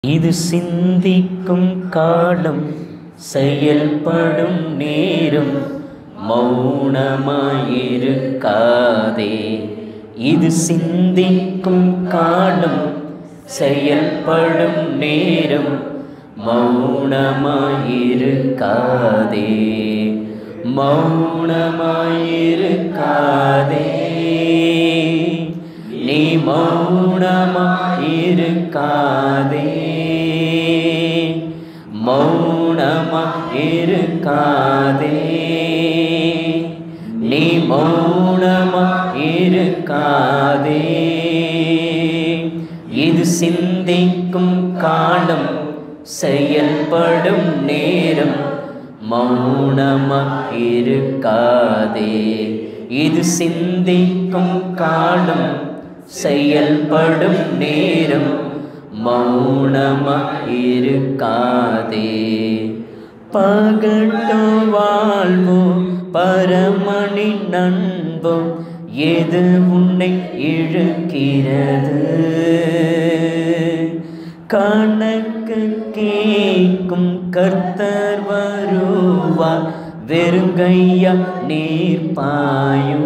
இது சிந்திக்கும் காலம், செயல்படும் நேரம், மௌனமாயிருக்காதே. இது சிந்திக்கும் காலம், செயல்படும் நேரம், மௌனமாயிருக்காதே. மௌனமாயிருக்காதே, நீ மௌனமாயிருக்காதே. மௌனமாயிருக்காதே, நீ மௌனமாயிருக்காதே. இது சிந்திக்கும் காலம், செயல்படும் நேரம், மௌனமாயிருக்காதே. இது சிந்திக்கும் காலம், செயல்படும் நேரம், மௌனமாயிருக்காதே. பகட்டோ வாழ்வோ பரமனின் நண்போ, எது உன்னை இழுக்கிறது? கணக்கு கேட்கும் கர்த்தர் வருவார், வெறுங்கையா நீர்ப்பாயோ.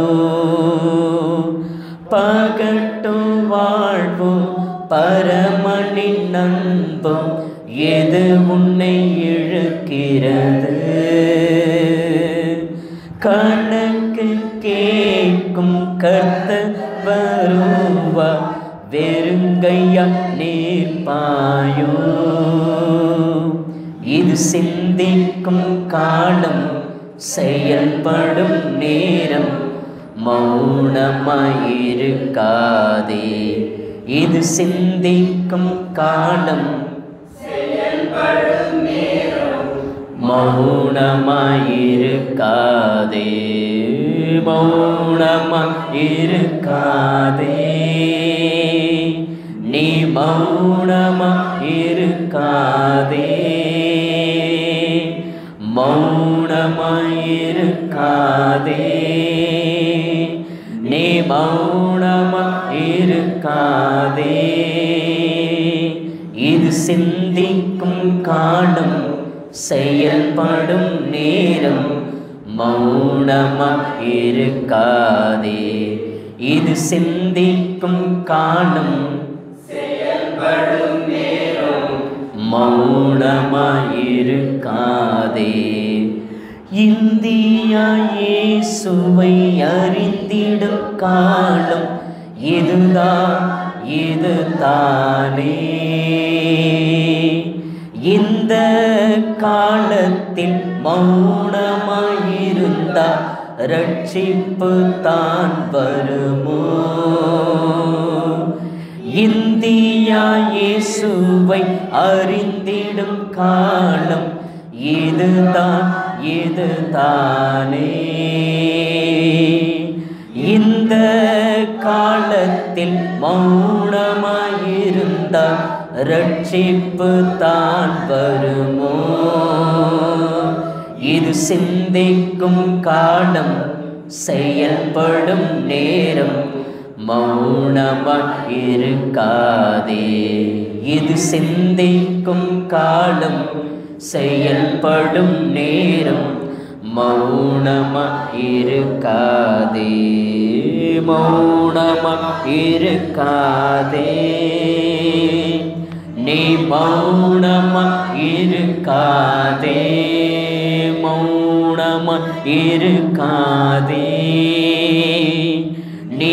பகட்டும் வாழ்வோ பரமனின் நண்பம், எது உன்னை இழுக்கிறது? கணக்கு கேட்கும் கர்த்தர் வருவார், வெறுங்கையா நீர்ப்பாயோ. இது சிந்திக்கும் காலம், செயல்படும் நேரம், மௌனமாயிருக்காதே. இது சிந்திக்கும் காலம், செயல்படும் நேரம், மௌனமாயிருக்காதே. மௌனமாயிருக்காதே, நீ மௌனமாயிருக்காதே. மௌனமாயிருக்காதே, நீ மௌனமாயிருக்காதே. இது சிந்திக்கும் காலம், செயல்படும் நேரம், மௌனமாயிருக்காதே. இது சிந்திக்கும் காலம், செயல்படும் நேரம், மௌனமாயிருக்காதே. இந்தியா இயேசுவை அறிந்திடும் காலம், இதுதான் இதுதானே. இந்த காலத்தில் மௌனமாயிருந்தால் ரட்சிப்பு தான் வருமோ? இந்தியா இயேசுவை அறிந்திடும் காலம், இதுதான் இதுதானே. இந்த காலத்தில் மௌனமாயிருந்தால் ரட்சிப்பு தான் வருமோ? இது சிந்திக்கும் காலம், செயல்படும் நேரம், மௌனமாயிருக்காதே. இது சிந்திக்கும் காலம், செயல்படும் நேரம், மௌனமாயிருக்காதே. மௌனமாயிருக்காதே, நீ மௌனமாயிருக்காதே. மௌனமாயிருக்காதே, நீ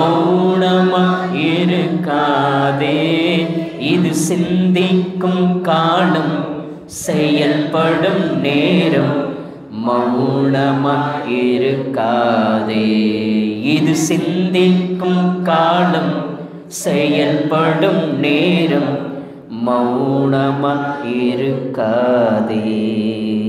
மௌனமாயிருக்காதே. இது சிந்திக்கும் காலம், செயல்படும் நேரம், மௌனமாயிருக்காதே. இது சிந்திக்கும் காலம், செயல்படும் நேரம், மௌனமாயிருக்காதே.